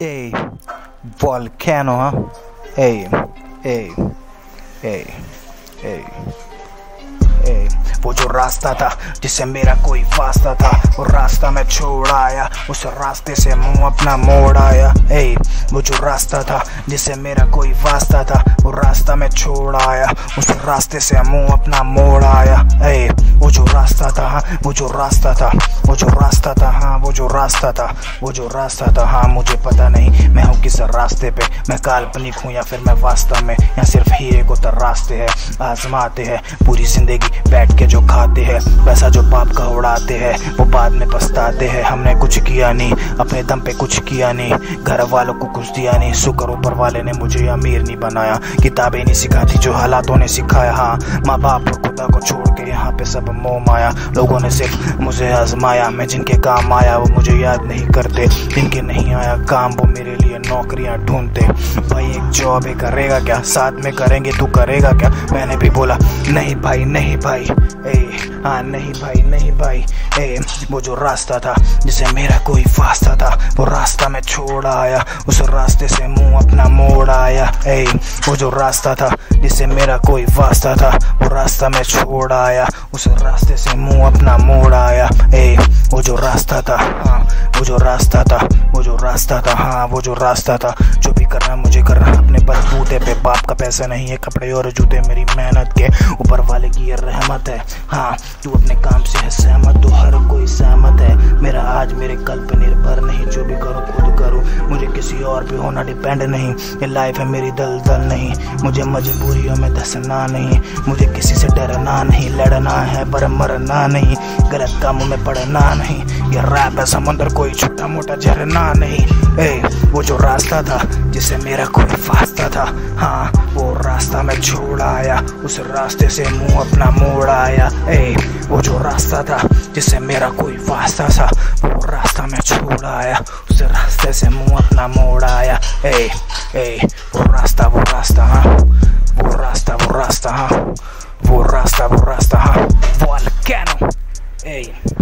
Ey, volcano, huh? Ey, ey, ey, ey, ey। वो जो रास्ता था जिससे मेरा कोई वास्ता था, वो रास्ता मैं छोड़ आया, उस रास्ते से मुंह अपना मोड़ आया। ए वो जो रास्ता था जिससे मेरा कोई वास्ता था, वो रास्ता मैं छोड़ आया, उस रास्ते से मुंह अपना मोड़ आया। ए वो जो रास्ता था, वो जो रास्ता था, वो जो रास्ता था, हाँ वो जो रास्ता था, वो जो रास्ता था, हाँ मुझे पता नहीं मैं हूँ किस रास्ते पे, मैं काल्पनिक हूँ या फिर मैं वास्तव में। यहाँ सिर्फ हीरे को तराशते हैं, आजमाते हैं, पूरी जिंदगी बैठ के जो खाते हैं, पैसा जो पाप का उड़ाते हैं, वो बाद में पछताते हैं। हमने कुछ किया नहीं, अपने दम पे कुछ किया नहीं, घर वालों को कुछ दिया नहीं, शुक्र ऊपर वाले ने मुझे अमीर नहीं बनाया। किताबें नहीं सिखाती जो हालातों ने सिखाया, हाँ माँ बाप और खुदा को छोड़ के यहाँ पे सब मोह माया। लोगों ने सिर्फ मुझे आजमाया, मैं जिनके काम आया वो मुझे याद नहीं करते, जिनके नहीं आया काम वो मेरे लिए नौकरियां ढूंढते। भाई एक जॉब है, करेगा क्या, साथ में करेंगे, तू करेगा क्या? मैंने भी बोला नहीं भाई, नहीं भाई, हाँ नहीं भाई, नहीं भाई। वो जो रास्ता था जिसे मेरा कोई वास्ता था, वो रास्ता मैं छोड़ आया, उस रास्ते से मुंह अपना मोड़ आया। वो जो रास्ता था जिसे मेरा कोई वास्ता था, वो रास्ता मैं छोड़ आया, उस रास्ते से मुंह अपना मोड़ आया। वो जो रास्ता था, हाँ वो जो रास्ता था, वो जो रास्ता था, हाँ वो जो रास्ता था। जो भी करना मुझे करना अपने बलबूते पे, बाप का पैसा नहीं है, कपड़े और जूते मेरी मेहनत के, ऊपर वाले की ये रहमत है। हाँ तू अपने काम से है सहमत, तो हर कोई सहमत है। मेरा आज मेरे कल पे निर्भर नहीं, जो भी करूँ खुद करूँ, मुझे किसी और पे होना डिपेंड नहीं। ये लाइफ है मेरी दलदल नहीं, मुझे मजबूरियों में धंसना नहीं, मुझे किसी से डरना नहीं, लड़ना है पर मरना नहीं, गलत कामों में पड़ना नहीं। ये रैप है समुंदर, कोई छोटा मोटा झरना नहीं। वो जो रास्ता था जिसे मेरा कोई वास्ता था, हाँ वो रास्ता मैं छोड़ आया, उस रास्ते से मुंह अपना मोड़ आया। वो जो रास्ता था जिससे मेरा कोई वास्ता था, वो रास्ता मैं छोड़ आया, उस रास्ते से मुंह अपना मोड़ आया। वो रास्ता, वो रास्ता, हाँ वो रास्ता, वो रास्ता, हाँ वो रास्ता, वो रास्ता, हाँ वोल्केनो।